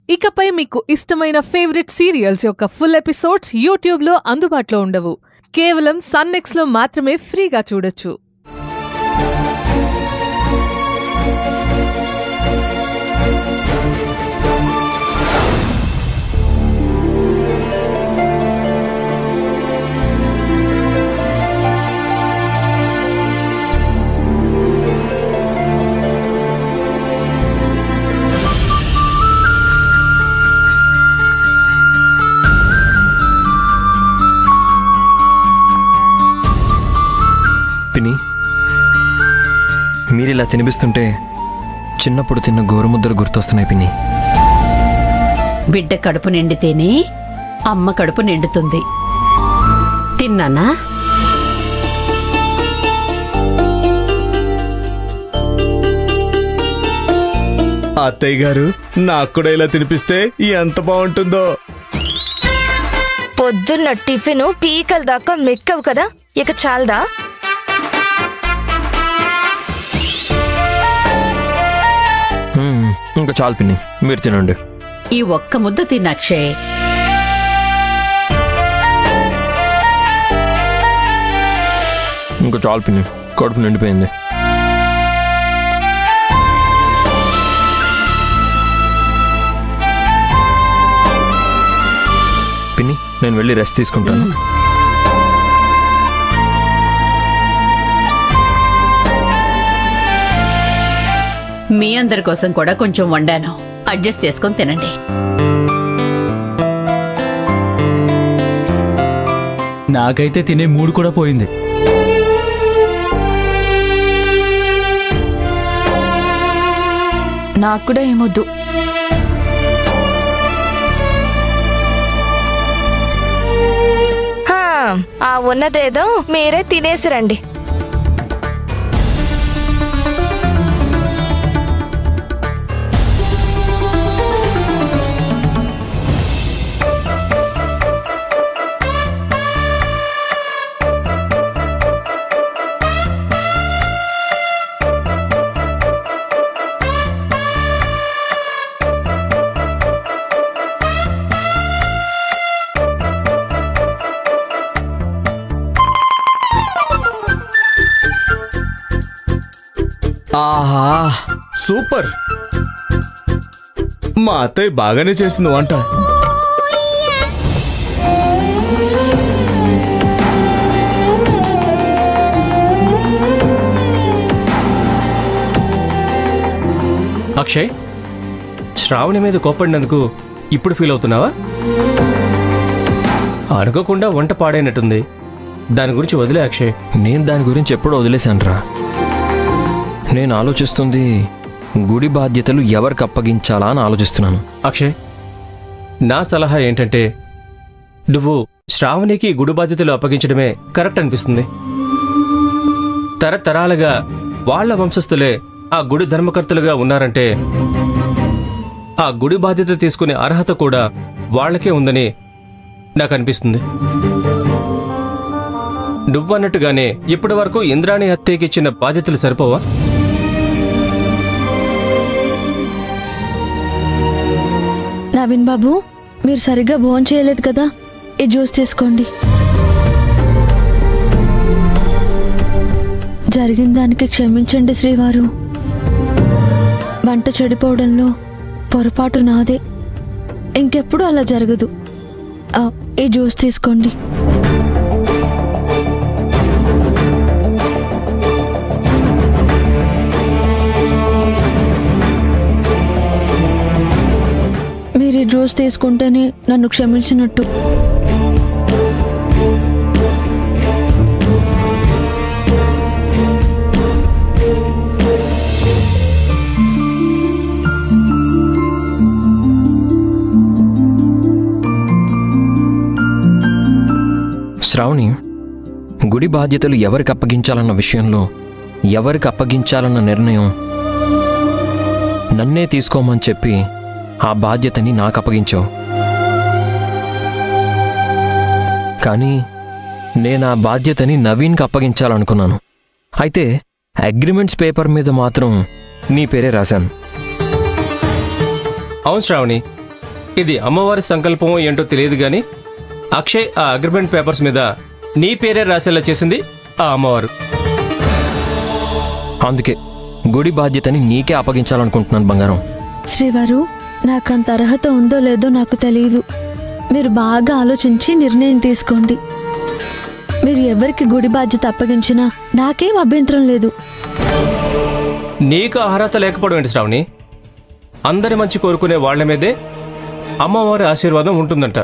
ఇకపై మీకు ఇష్టమైన ఫేవరెట్ సీరియల్స్ యొక్క ఫుల్ ఎపిసోడ్స్ యూట్యూబ్లో అందుబాటులో ఉండవు. కేవలం సన్నెక్స్లో మాత్రమే ఫ్రీగా చూడొచ్చు. పిన్ని, మీరిలా తినిపిస్తుంటే చిన్నప్పుడు తిన్న గోరుముద్దలు గుర్తొస్తున్నాయి పిన్ని. బిడ్డ కడుపు నిండితేనే అమ్మ కడుపు నిండుతుంది. తిన్నానా? అత్తయ్య గారు, నాకు కూడా ఇలా తినిపిస్తే ఎంత బాగుంటుందో. పొద్దున్న టిఫిన్ పీకల దాకా మెక్కవు కదా, ఇక చాలదా? ఇంకా చాలు పిన్ని, మీరు తినండి. ఈ ఒక్క ముద్ద తిన్న అక్షయ్. ఇంకా చాలు పిన్ని, కడుపు నిండిపోయింది. పిన్ని, నేను వెళ్ళి రెస్ట్ తీసుకుంటాను. మీ అందరి కోసం కూడా కొంచెం వండాను, అడ్జస్ట్ చేసుకొని తినండి. నాకైతే తినే మూడు కూడా పోయింది. నాకు కూడా ఏమొద్దు. ఆ ఉన్నదేదో మీరే తినేసిరండి. ఆహా, సూపర్! మా అత్తయ్య బాగానే చేసింది వంట. అక్షయ్, శ్రావణి మీద కోపడినందుకు ఇప్పుడు ఫీల్ అవుతున్నావా? అనుకోకుండా వంట పాడైనట్టుంది, దాని గురించి వదిలే అక్షయ్. నేను దాని గురించి ఎప్పుడో వదిలేశానురా. నేను ఆలోచిస్తుంది గుడి బాధ్యతలు ఎవరికి అప్పగించాలా అని ఆలోచిస్తున్నాను. అక్షయ్, నా సలహా ఏంటంటే నువ్వు శ్రావణికి గుడి బాధ్యతలు అప్పగించడమే కరెక్ట్ అనిపిస్తుంది. తరతరాలుగా వాళ్ల వంశస్థులే ఆ గుడి ధర్మకర్తలుగా ఉన్నారంటే ఆ గుడి బాధ్యత తీసుకునే అర్హత కూడా వాళ్లకే ఉందని నాకు అనిపిస్తుంది. నువ్వన్నట్టుగానే ఇప్పటి వరకు ఇంద్రాణి హత్యకి ఇచ్చిన బాధ్యతలు సరిపోవా? నవీన్ బాబు, మీరు సరిగ్గా భోజనం చేయలేదు కదా, ఈ జ్యూస్ తీసుకోండి. జరిగిన దానికి క్షమించండి శ్రీవారు. వంట చెడిపోవడంలో పొరపాటు నాదే. ఇంకెప్పుడు అలా జరగదు. ఈ జ్యూస్ తీసుకోండి. మీరు ఈ జ్యూస్ తీసుకుంటేనే నన్ను క్షమించినట్టు. శ్రావణి, గుడి బాధ్యతలు ఎవరికి అప్పగించాలన్న విషయంలో ఎవరికి అప్పగించాలన్న నిర్ణయం నన్నే తీసుకోమని చెప్పి ఆ బాధ్యతని నాకు అప్పగించావు. కానీ నేను ఆ బాధ్యతని నవీన్కి అప్పగించాలనుకున్నాను. అయితే అగ్రిమెంట్స్ పేపర్ మీద మాత్రం నీ పేరే రాశాను. అవును శ్రావణి, ఇది అమ్మవారి సంకల్పమో ఏంటో తెలియదు గాని అక్షయ్ ఆ అగ్రిమెంట్ పేపర్స్ మీద నీ పేరే రాసేలా చేసింది ఆ అమ్మవారు. అందుకే గుడి బాధ్యతని నీకే అప్పగించాలనుకుంటున్నాను బంగారం. శ్రీవారు, నాకంత అర్హత ఉందో లేదో నాకు తెలియదు. మీరు బాగా ఆలోచించి నిర్ణయం తీసుకోండి. మీరు ఎవరికి గుడి బాధ్యత అప్పగించినా నాకేం అభ్యంతరం లేదు. నీకు అర్హత లేకపోవడం ఏంటి శ్రావణి? అందరి మంచి కోరుకునే వాళ్ల మీదే అమ్మవారి ఆశీర్వాదం ఉంటుందంట.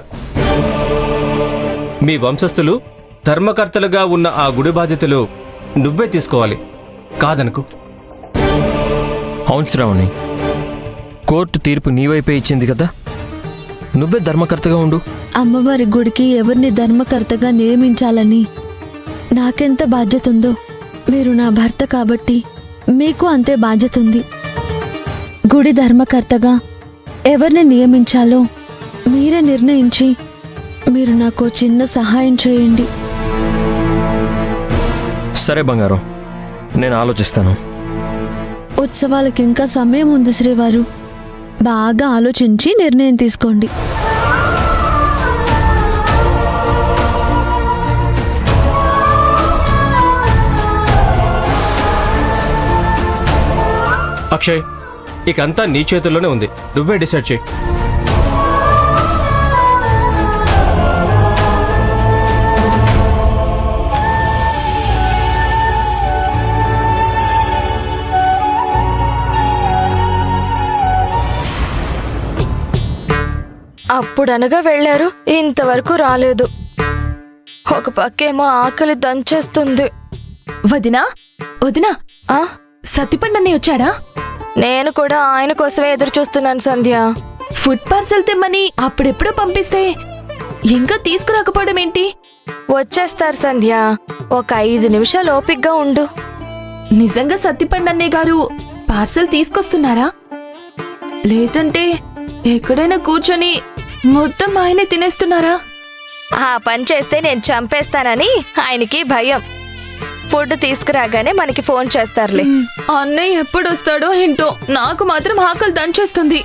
మీ వంశస్థులు ధర్మకర్తలుగా ఉన్న ఆ గుడి బాధ్యతలు నువ్వే తీసుకోవాలి, కాదనుకు. అవును శ్రావణి, కోర్టు తీర్పు నీ వైపే ఇచ్చింది కదా, నువ్వే ధర్మకర్తగా ఉండు. అమ్మవారి గుడికి ఎవరిని ధర్మకర్తగా నియమించాలని నాకెంత బాధ్యత ఉందో, మీరు నా భర్త కాబట్టి మీకు అంతే బాధ్యత ఉంది. గుడి ధర్మకర్తగా ఎవరిని నియమించాలో మీరే నిర్ణయించి మీరు నాకు చిన్న సహాయం చేయండి. సరే బంగారం, నేను ఆలోచిస్తాను. ఉత్సవాలకి ఇంకా సమయం ఉంది శ్రీవారు. బాగా ఆలోచించి నిర్ణయం తీసుకోండి. అక్షయ్, ఇకంతా నీ చేతుల్లోనే ఉంది, నువ్వే డిసైడ్ చేయి. అప్పుడనగా వెళ్లారు, ఇంతవరకు రాలేదు. ఒక పక్కేమో ఆకలి దంచేస్తుంది. వదినా వదినా, ఆ సత్తిపండని వచ్చాడా? నేను కూడా ఆయన కోసమే ఎదురు చూస్తున్నాను సంధ్య. ఫుడ్ పార్సల్ తెమ్మని అప్పుడెప్పుడో పంపిస్తే ఇంకా తీసుకురాకపోవడం ఏంటి? వచ్చేస్తారు సంధ్య, ఒక 5 నిమిషాలు ఓపిగ్గా ఉండు. నిజంగా సత్తిపండన్నయ్య గారు పార్సల్ తీసుకొస్తున్నారా? లేదంటే ఎక్కడైనా కూర్చొని మొత్తం ఆయనే తినేస్తున్నారా? ఆ పని చేస్తే నేను చంపేస్తానని ఆయనకి భయం. ఫుడ్ తీసుకురాగానే మనకి ఫోన్ చేస్తారులే. అన్నయ్య ఎప్పుడు వస్తాడో ఏంటో, నాకు మాత్రం ఆకలి దంచేస్తుంది.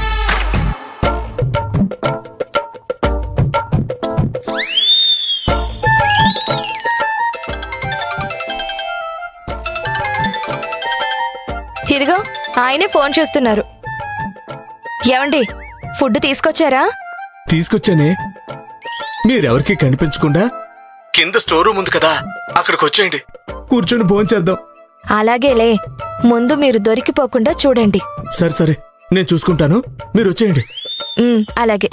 ఇదిగో ఆయనే ఫోన్ చేస్తున్నారు. ఏమండి, ఫుడ్ తీసుకొచ్చారా? తీసుకొచ్చానే. మీరెవరికి కనిపించకుండా కింద స్టోర్ రూమ్ ఉంది కదా, అక్కడికి వచ్చేయండి, కూర్చొని భోంచేద్దాం. అలాగేలే, ముందు మీరు దొరికిపోకుండా చూడండి. సరే సరే, నేను చూసుకుంటాను, మీరు వచ్చేయండి. అలాగే.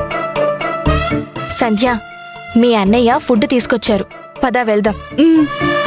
సంధ్య, మీ అన్నయ్య ఫుడ్ తీసుకొచ్చారు, పద వెళ్దాం.